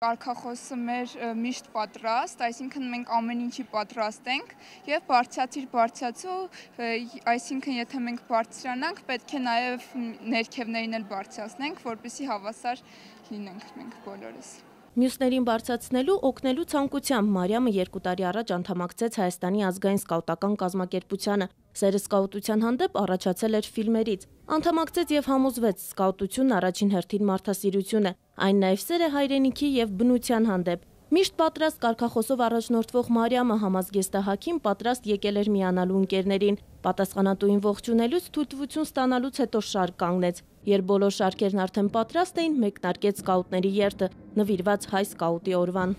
Կարգախոսը մեր միշտ պատրաստ, այսինքն մենք ամեն ինչի պատրաստ ենք եւ բարձրացու, այսինքն եթե մենք բարձրանանք, պետք է նաեւ ներքևներին էլ բարձրացնենք, որպեսզի հավասար լինենք մենք բոլորս։ Մյուսներին բարձրացնելու օգնելու ցանկությամբ Մարիամը 2 տարի առաջ անդամակցեց Հայաստանի ազգային սկաուտական կազմակերպությանը։ Սերը սկաուտության հանդեպ առաջացել էր ֆիլմերից։ Անդամակցեց եւ համոզվեց սկաուտությունն առաջին հերթին մարդասիրություն է, այն նաեւ սեր է հայրենիքի եւ բնության հանդեպ։ Միշտ պատրաստ կարգախոսով առաջնորդվող Մարիամը համազգեստահագին պատրաստ եկել էր միանալու ընկերներին։ Պատասխանատուին ողջունելուց թույլտվություն ստանալուց հետո շարք կանգնեց։ Երբ բոլոր շարքերն արդեն պատրաստ էին, մեկնարկեց սկաուտների երթը, նվիրված հայ սկաուտի օրվան։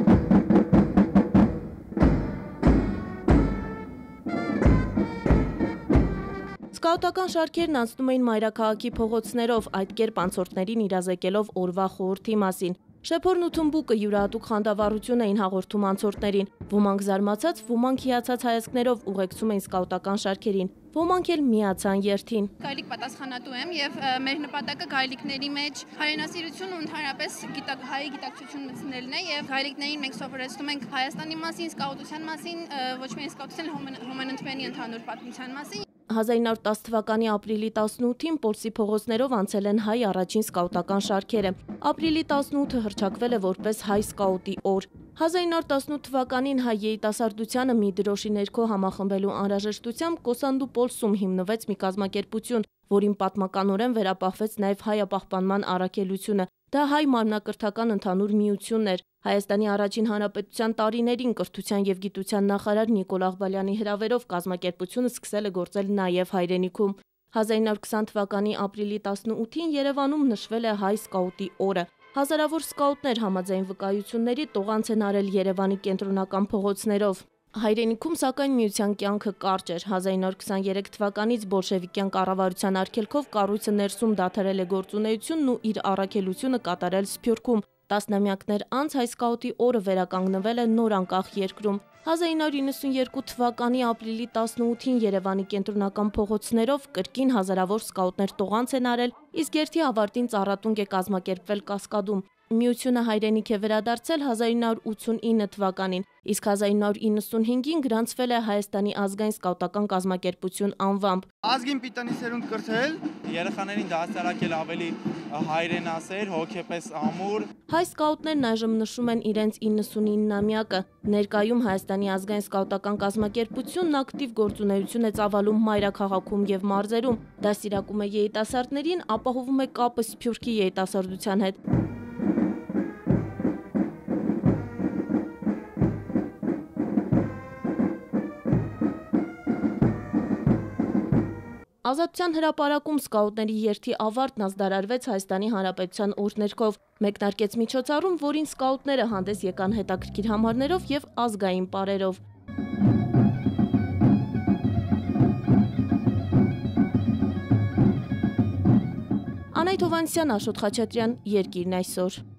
Սկաուտական շարքերն անցնում էին մայրաքաղաքի փողոցներով, այդ կերպ անցորդներին իրազեկելով օրվա խորհրդի մասին։ Շեփորն ու թմբուկը յուրահատուկ խանդավառություն էին հաղորդում անցորդներին։ Ոմանք զարմացած, ոմանք հիացած հայացքներով ուղեկցում էին սկաուտական շարքերին, ոմանք էլ միացան երթին։ Գայլիկ պատասխանատու եմ եւ մեր նպատակը գայլիկների մեջ հայրենասիրություն ու ընդհանրապես հայի գիտակցություն մտցնելն է եւ գայլիկներին մենք սովորեցնում ենք Հայաստանի մասին, սկաուտության մասին, ոչ միայն սկաուտության, հոմանընթմենի ընդհանուր պատմության մասին։ 1910 թվականի ապրիլի 18-ին Պոլսի փողոցներով անցել են հայ առաջին սկաուտական շարքերը։ Ապրիլի 18-ը հռչակվել է որպես հայ սկաուտի օր։ 1918 թվականին հայ երիտասարդությանը մի դրոշի ներքո համախմբելու անհրաժեշտությամբ Կոսանդու Պոլսում հիմնվեց մի կազմակերպություն, որին պատմականորեն վերապահվեց նաև հայապահպանման առաքելությունը։ Դա հայ մարմնակրթական ընդհանուր միությունն էր։ Հայաստանի առաջին հանրապետության տարիներին կրթության եւ գիտության նախարար Նիկոլ Աղբալյանի հրավերով կազմակերպությունը սկսել է գործել նաեւ հայրենիքում։ 1920 թվականի ապրիլի 18-ին Երևանում նշվել է հայ սկաուտի օրը։ Հազարավոր սկաուտներ համաձայն վկայությունների տողանց են արել Երևանի կենտրոնական փողոցներով։ Հայրենիքում սակայն միության կյանքը կարճ էր։ 1923 թվականից բոլշևիկյան կառավարության արգելքով կառույցը ներսում դադարել է գործունեությունն ու իր առաքելությունը կատարել Սփյուռքում։ Տասնամյակներ անց հայ սկաուտի օրը վերականգնվել է նոր անկախ երկրում։ 1992 թվականի ապրիլի 18-ին Երևանի կենտրոնական փողոցներով կրկին հազարավոր սկաուտներ տողանց են արել, իսկ երթի ավարտին ծառատունկ է կազմակերպվել Կասկադում։ Միությունը հայրենիք է վերադարձել 1989 թվականին, իսկ 1995-ին գրանցվել է Հայաստանի ազգային սկաուտական կազմակերպություն անվամբ։ Ազգին պիտանի սերունդ կրթել, երեխաներին դասարակել ավելի հայրենասեր, հոգեպես ամուր։ Հայ սկաուտներն այժմ նշում են իրենց 99-ամյակը։ Ներկայում Հայաստանի ազգային սկաուտական կազմակերպությունն ակտիվ գործունեություն է ծավալում մայրաքաղաքում եւ մարզերում։ Դաստիարակում է երիտասարդներին, ապահովում է կապը Սփյուռքի երիտասարդության հետ։ Ազատության հրապարակում սկաուտների երթի ավարտն ազդարարվեց Հայաստանի Հանրապետության օրհներգով։ Մեկնարկեց միջոցառում, որին սկաուտները հանդես եկան հետաքրքիր համարներով եւ ազգային պարերով։ Անահիտ Հովհաննիսյան, Աշոտ Խաչատրյան, Երկիրն այսօր։